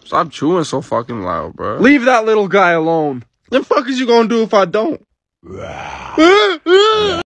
Stop chewing so fucking loud, bro. Leave that little guy alone. The fuck is you gonna do if I don't?